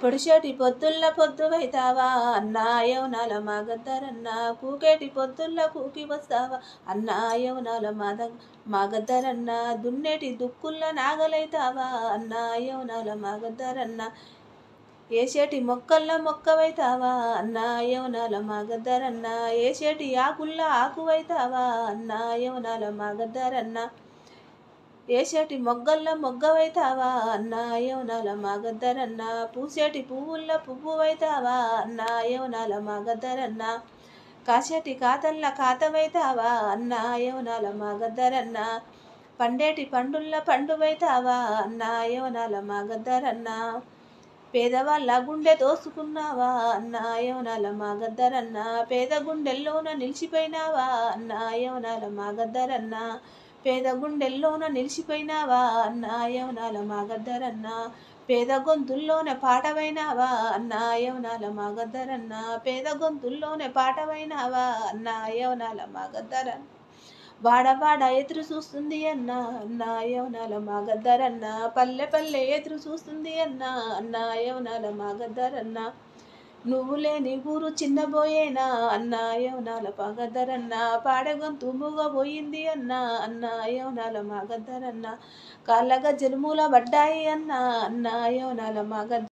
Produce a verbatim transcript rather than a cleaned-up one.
పొడిచేటి పొద్దుల్ల పొద్దువైతావా అన్నా యవనాల మాగద్దరన్న, కూకేటి పొద్దుల్ల కూకి వస్తావా అన్నా యవనాల మాద మాగద్దరన్న, దున్నేటి దుక్కుల్ల నాగలైతావా అన్నా యవనాల మాగద్దరన్న, ఏసేటి మొక్కల్ల మొక్కవైతావా అన్నా యవనాల మాగద్దరన్న, ఏసేటి ఆకుల్ల ఆకువైతావా అన్నా యవనాల మాగద్దరన్న, ఏసేటి మొగ్గల్ల మొగ్గవైతావా అన్నా యవనాల మాగద్దరన్న, పూసేటి పువ్వుల్ల పువ్వువైతావా అన్నా యవనాల మాగద్దరన్న, కాసేటి కాతల్ల కాతవైతావా అన్నా యవనాల మాగద్దరన్న, పండేటి పండుల్ల పండువైతావా అన్నా యవనాల మాగద్దరన్న, పేదవాళ్ళ గుండె దోసుకున్నావా అన్నా యవనాల మాగద్దరన్న, పేద గుండెల్లోన నిలిచిపోయినావా అన్నా యవనాల మాగద్దరన్న, పేద గుండెల్లోన నిలిచిపోయినావా అన్నా యవనాల మాగద్దరన్న, పేద గొంతుల్లోనే పాటవైనావా అన్నా యవనాల మాగద్దరన్న, పేద గొంతుల్లోనే పాటవైనావా అన్నా యవనాల మాగద్దరన్న, వాడవాడ ఎదురు చూస్తుంది అన్నా అన్నా యవనాల మాగద్దరన్న, పల్లె పల్లె ఎదురు చూస్తుంది అన్నా అన్నా యవనాల మాగద్దరన్న, నువ్వు లేని ఊరు చిన్నబోయేనా అన్నా యవనాల మాగద్దరన్న, పాడగొంతు మూగబోయింది అన్నా అన్నా యవనాల మాగద్దరన్న, కాళ్ళ గజ్జెలు మూల పడ్డాయి అన్నా అన్నా యవనాల మాగద్ద